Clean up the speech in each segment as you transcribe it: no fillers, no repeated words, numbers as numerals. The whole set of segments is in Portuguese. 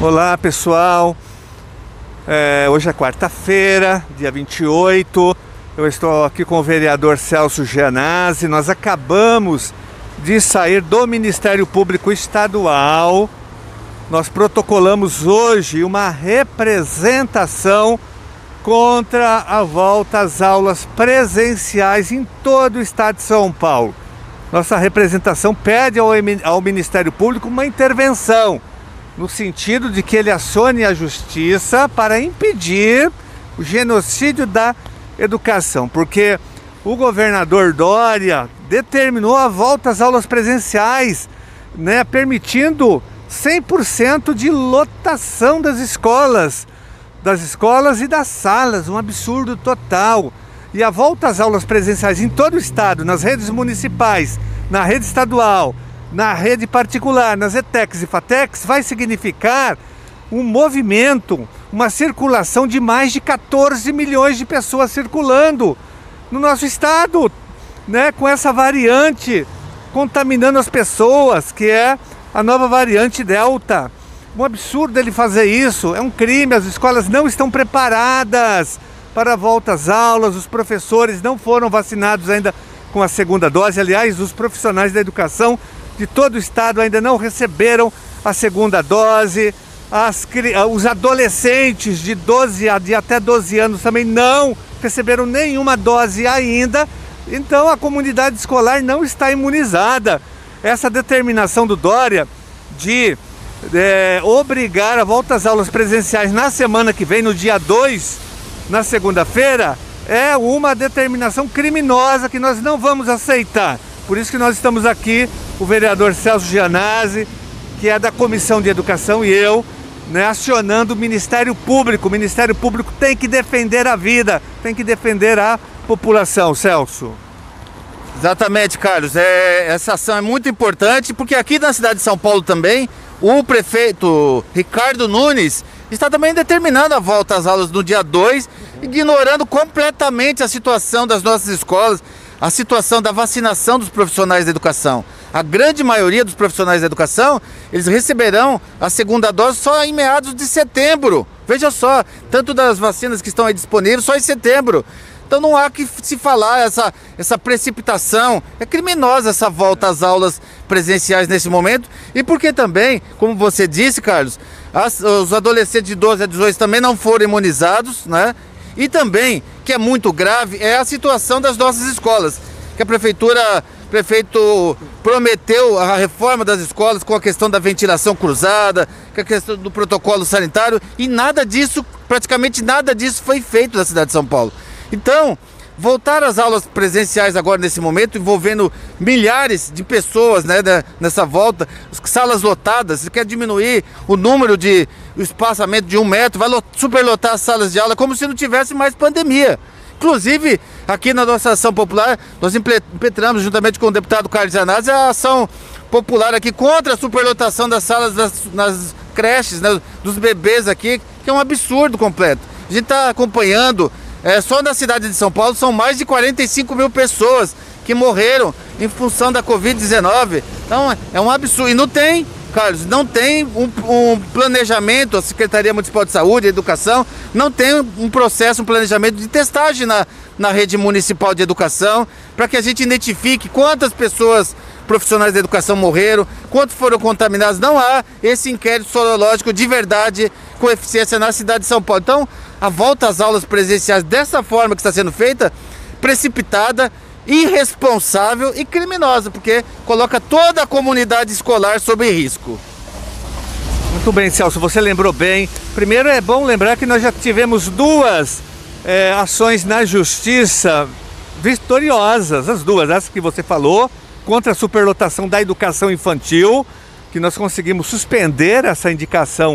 Olá pessoal, hoje é quarta-feira, dia 28, eu estou aqui com o vereador Celso Gianazzi. Nós acabamos de sair do Ministério Público Estadual. Nós protocolamos hoje uma representação contra a volta às aulas presenciais em todo o estado de São Paulo. Nossa representação pede ao Ministério Público uma intervenção, no sentido de que ele acione a justiça para impedir o genocídio da educação, porque o governador Dória determinou a volta às aulas presenciais, permitindo 100% de lotação das escolas e das salas, um absurdo total. E a volta às aulas presenciais em todo o estado, nas redes municipais, na rede estadual, na rede particular, nas ETECs e FATECs, vai significar um movimento, uma circulação de mais de 14 milhões de pessoas circulando no nosso estado, com essa variante contaminando as pessoas, que é a nova variante Delta. Um absurdo ele fazer isso, é um crime. As escolas não estão preparadas para a volta às aulas, os professores não foram vacinados ainda com a segunda dose. Aliás, os profissionais da educação de todo o estado ainda não receberam a segunda dose. Os adolescentes de até 12 anos também não receberam nenhuma dose ainda. Então a comunidade escolar não está imunizada. Essa determinação do Dória de obrigar a volta às aulas presenciais na semana que vem, no dia 2, na segunda-feira, é uma determinação criminosa que nós não vamos aceitar. Por isso que nós estamos aqui, o vereador Celso Gianazzi, que é da Comissão de Educação, e eu, acionando o Ministério Público. O Ministério Público tem que defender a vida, tem que defender a população, Celso. Exatamente, Carlos. Essa ação é muito importante, porque aqui na cidade de São Paulo também, o prefeito Ricardo Nunes está também determinando a volta às aulas no dia 2, ignorando completamente a situação das nossas escolas, a situação da vacinação dos profissionais da educação. A grande maioria dos profissionais da educação, eles receberão a segunda dose só em meados de setembro. Veja só, tanto das vacinas que estão aí disponíveis, só em setembro. Então não há que se falar essa precipitação. É criminosa essa volta às aulas presenciais nesse momento. E porque também, como você disse, Carlos, os adolescentes de 12 a 18 também não foram imunizados, E também, que é muito grave, é a situação das nossas escolas. Que o prefeito prometeu a reforma das escolas com a questão da ventilação cruzada, com a questão do protocolo sanitário, e nada disso, praticamente nada disso foi feito na cidade de São Paulo. Então, voltar às aulas presenciais agora nesse momento, envolvendo milhares de pessoas, nessa volta, salas lotadas, você quer diminuir o número o espaçamento de 1 metro, vai superlotar as salas de aula como se não tivesse mais pandemia. Inclusive, aqui na nossa ação popular, nós impetramos, juntamente com o deputado Carlos Gianazzi, a ação popular aqui contra a superlotação das salas nas creches, dos bebês aqui, que é um absurdo completo. A gente está acompanhando, só na cidade de São Paulo são mais de 45 mil pessoas que morreram em função da Covid-19. Então é um absurdo. E não tem, Carlos, não tem um planejamento, a Secretaria Municipal de Saúde e Educação não tem um planejamento de testagem na rede municipal de educação, para que a gente identifique quantas pessoas profissionais da educação morreram, quantos foram contaminados. Não há esse inquérito sorológico de verdade com eficiência na cidade de São Paulo. Então, a volta às aulas presenciais dessa forma que está sendo feita, precipitada, irresponsável e criminosa, porque coloca toda a comunidade escolar sob risco. Muito bem, Celso, você lembrou bem. Primeiro é bom lembrar que nós já tivemos 2 ações na justiça vitoriosas, as duas, essa que você falou, contra a superlotação da educação infantil, que nós conseguimos suspender essa indicação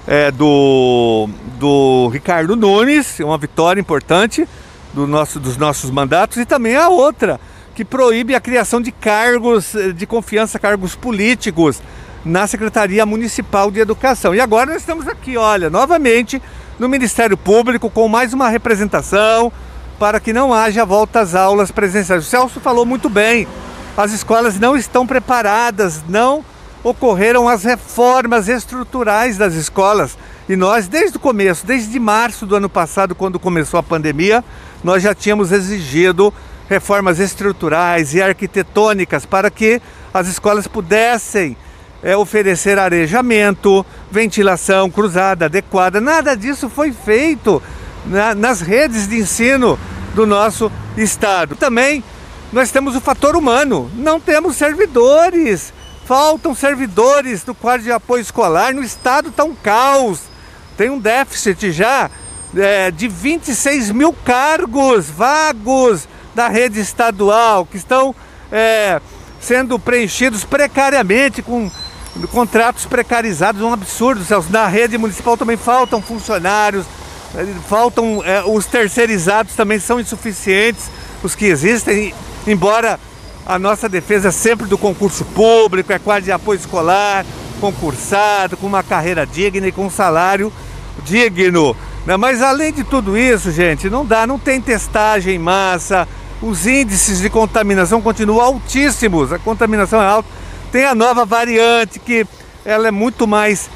do Ricardo Nunes, uma vitória importante dos nossos mandatos, e também a outra, que proíbe a criação de cargos de confiança, cargos políticos, na Secretaria Municipal de Educação. E agora nós estamos aqui, olha, novamente no Ministério Público com mais uma representação para que não haja volta às aulas presenciais. O Celso falou muito bem, as escolas não estão preparadas, não ocorreram as reformas estruturais das escolas. E nós, desde o começo, desde março do ano passado, quando começou a pandemia, nós já tínhamos exigido reformas estruturais e arquitetônicas para que as escolas pudessem oferecer arejamento, ventilação cruzada adequada. Nada disso foi feito nas redes de ensino do nosso estado. Também nós temos o fator humano, não temos servidores, faltam servidores do quadro de apoio escolar. No estado está um caos, tem um déficit já de 26 mil cargos vagos da rede estadual, que estão sendo preenchidos precariamente, com contratos precarizados, um absurdo, Celso. Na rede municipal também faltam funcionários, faltam os terceirizados, também são insuficientes os que existem, embora a nossa defesa é sempre do concurso público, é quadro de apoio escolar, concursado, com uma carreira digna e com um salário digno, né? Mas além de tudo isso, gente, não tem testagem em massa, os índices de contaminação continuam altíssimos, a contaminação é alta. Tem a nova variante, que ela é muito mais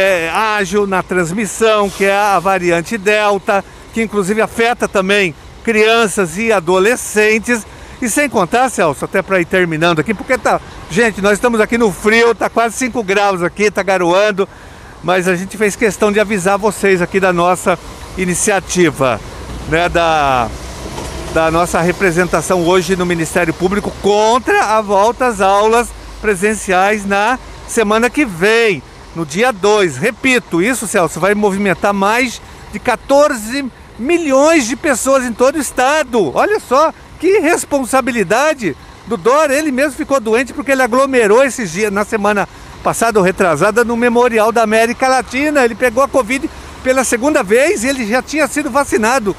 ágil na transmissão, que é a variante Delta, que inclusive afeta também crianças e adolescentes. E sem contar, Celso, até para ir terminando aqui, porque gente, nós estamos aqui no frio, tá quase 5 graus aqui, tá garoando, mas a gente fez questão de avisar vocês aqui da nossa iniciativa, né, da nossa representação hoje no Ministério Público contra a volta às aulas presenciais na semana que vem, no dia 2. Repito, isso, Celso, vai movimentar mais de 14 milhões de pessoas em todo o estado. Olha só que responsabilidade do Dória. Ele mesmo ficou doente porque ele aglomerou esses dias, na semana passada ou retrasada, no Memorial da América Latina. Ele pegou a Covid pela segunda vez e ele já tinha sido vacinado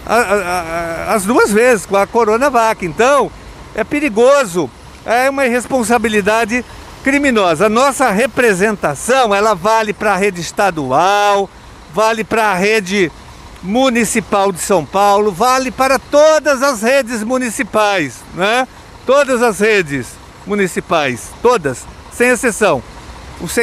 as 2 vezes com a Coronavac. Então, é perigoso, é uma irresponsabilidade criminosa. A nossa representação, ela vale para a rede estadual, vale para a rede municipal de São Paulo, vale para todas as redes municipais, né? Todas as redes municipais, todas, sem exceção. Os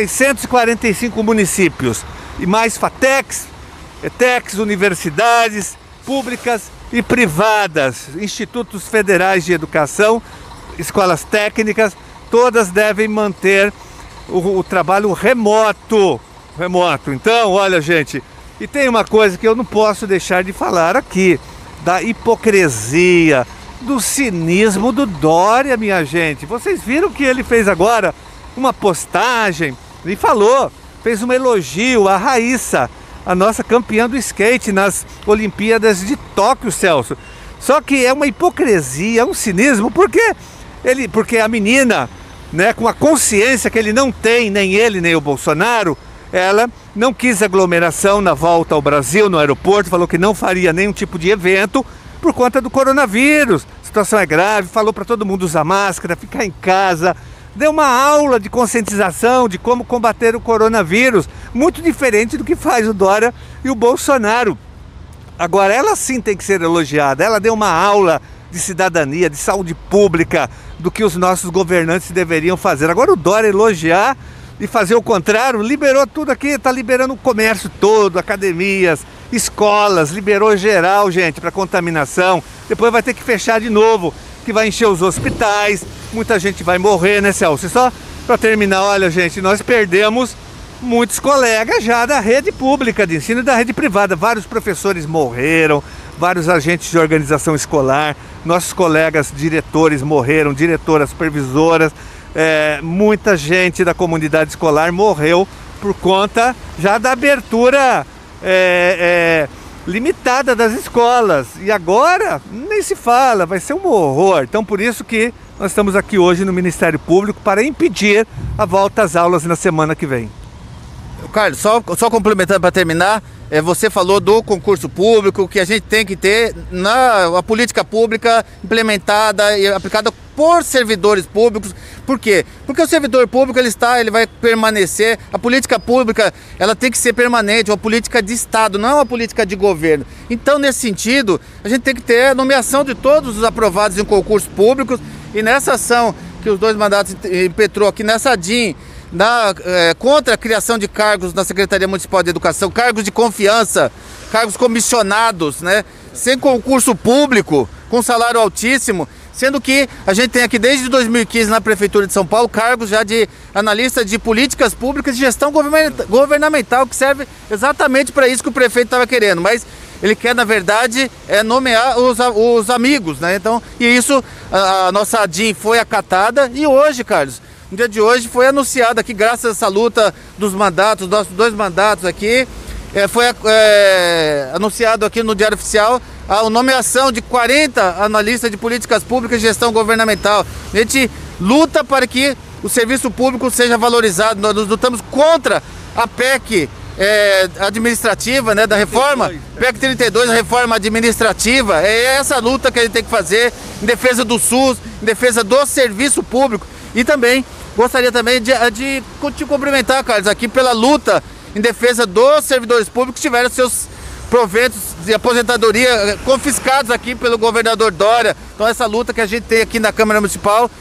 645 municípios e mais FATECs, ETECs, universidades públicas e privadas, institutos federais de educação, escolas técnicas, todas devem manter o trabalho remoto. Então, olha, gente, e tem uma coisa que eu não posso deixar de falar aqui, da hipocrisia, do cinismo do Dória, minha gente. Vocês viram que ele fez agora uma postagem e fez um elogio à Raíssa, a nossa campeã do skate nas Olimpíadas de Tóquio, Celso. Só que é uma hipocrisia, um cinismo, porque a menina, né, com a consciência que ele não tem, nem ele, nem o Bolsonaro, ela não quis aglomeração na volta ao Brasil, no aeroporto, falou que não faria nenhum tipo de evento por conta do coronavírus. A situação é grave, falou para todo mundo usar máscara, ficar em casa, deu uma aula de conscientização de como combater o coronavírus, muito diferente do que faz o Dória e o Bolsonaro. Agora, ela sim tem que ser elogiada, ela deu uma aula de cidadania, de saúde pública, do que os nossos governantes deveriam fazer. Agora o Dória elogiar e fazer o contrário, liberou tudo aqui, está liberando o comércio todo, academias, escolas, liberou geral, gente, para contaminação. Depois vai ter que fechar de novo, que vai encher os hospitais, muita gente vai morrer, né, Celso? E só para terminar, olha, gente, nós perdemos muitos colegas já da rede pública de ensino e da rede privada. Vários professores morreram, vários agentes de organização escolar, nossos colegas diretores morreram, diretoras, supervisoras, muita gente da comunidade escolar morreu por conta já da abertura limitada das escolas. E agora nem se fala, vai ser um horror. Então por isso que nós estamos aqui hoje no Ministério Público para impedir a volta às aulas na semana que vem. Carlos, só complementando para terminar, você falou do concurso público, que a gente tem que ter a política pública implementada e aplicada por servidores públicos. Por quê? Porque o servidor público ele vai permanecer, a política pública ela tem que ser permanente, uma política de Estado, não uma política de governo. Então, nesse sentido, a gente tem que ter a nomeação de todos os aprovados em concursos públicos, e nessa ação que os 2 mandatos impetrou aqui nessa DIN, contra a criação de cargos na Secretaria Municipal de Educação, cargos de confiança, cargos comissionados, né? Sem concurso público, com salário altíssimo, sendo que a gente tem aqui desde 2015 na Prefeitura de São Paulo cargos já de analista de políticas públicas e gestão governamental, que serve exatamente para isso que o prefeito estava querendo, mas ele quer, na verdade, nomear os amigos, né? Então, e isso, a nossa ADIM foi acatada e hoje, Carlos, no dia de hoje foi anunciado aqui, graças a essa luta dos mandatos, nossos 2 mandatos aqui, foi anunciado aqui no Diário Oficial a nomeação de 40 analistas de políticas públicas e gestão governamental. A gente luta para que o serviço público seja valorizado, nós lutamos contra a PEC administrativa, né, da reforma, PEC 32, a reforma administrativa. É essa luta que a gente tem que fazer em defesa do SUS, em defesa do serviço público. E também gostaria também de te cumprimentar, Carlos, aqui pela luta em defesa dos servidores públicos que tiveram seus proventos de aposentadoria confiscados aqui pelo governador Dória. Então essa luta que a gente tem aqui na Câmara Municipal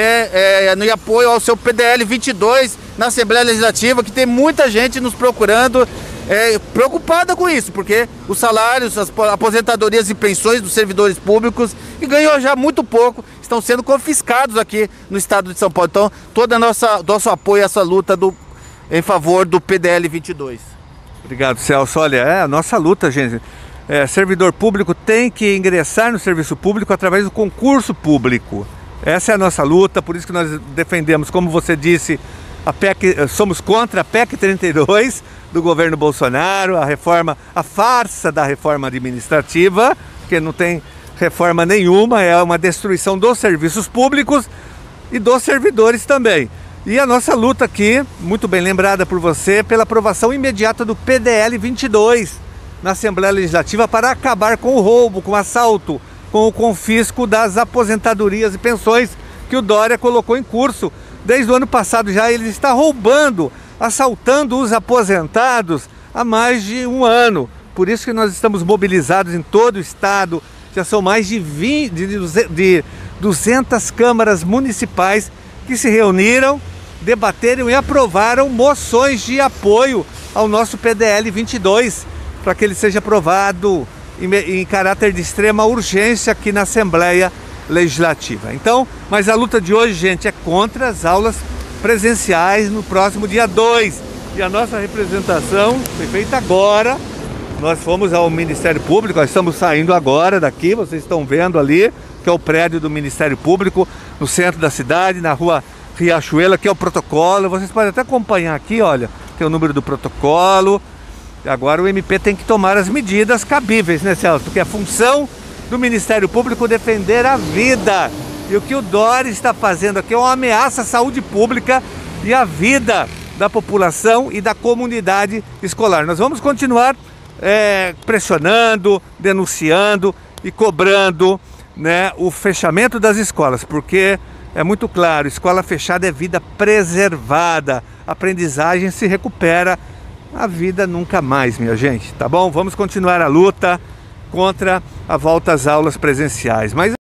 no apoio ao seu PDL 22 na Assembleia Legislativa, que tem muita gente nos procurando preocupada com isso, porque os salários, as aposentadorias e pensões dos servidores públicos, que ganham já muito pouco, estão sendo confiscados aqui no estado de São Paulo. Então todo nosso apoio a essa luta em favor do PDL 22. Obrigado, Celso. Olha, é a nossa luta, gente. Servidor público tem que ingressar no serviço público através do concurso público. Essa é a nossa luta, por isso que nós defendemos, como você disse, somos contra a PEC 32 do governo Bolsonaro, a farsa da reforma administrativa, que não tem reforma nenhuma, é uma destruição dos serviços públicos e dos servidores também. E a nossa luta aqui, muito bem lembrada por você, pela aprovação imediata do PDL 22 na Assembleia Legislativa para acabar com o roubo, com o assalto, com o confisco das aposentadorias e pensões que o Dória colocou em curso. Desde o ano passado já ele está roubando, assaltando os aposentados há mais de um ano. Por isso que nós estamos mobilizados em todo o estado, já são mais de 200 câmaras municipais que se reuniram, debateram e aprovaram moções de apoio ao nosso PDL 22, para que ele seja aprovado em caráter de extrema urgência aqui na Assembleia Legislativa. Então, mas a luta de hoje, gente, é contra as aulas presenciais no próximo dia 2. E a nossa representação foi feita agora. Nós fomos ao Ministério Público, nós estamos saindo agora daqui, vocês estão vendo ali, que é o prédio do Ministério Público, no centro da cidade, na rua Riachuelo, que é o protocolo. Vocês podem até acompanhar aqui, olha, tem o número do protocolo. Agora o MP tem que tomar as medidas cabíveis, né, Celso? Porque a função do Ministério Público é defender a vida. E o que o Dória está fazendo aqui é uma ameaça à saúde pública e à vida da população e da comunidade escolar. Nós vamos continuar pressionando, denunciando e cobrando, né, o fechamento das escolas, porque é muito claro, escola fechada é vida preservada, a aprendizagem se recupera, a vida nunca mais, minha gente, tá bom? Vamos continuar a luta contra a volta às aulas presenciais. Mas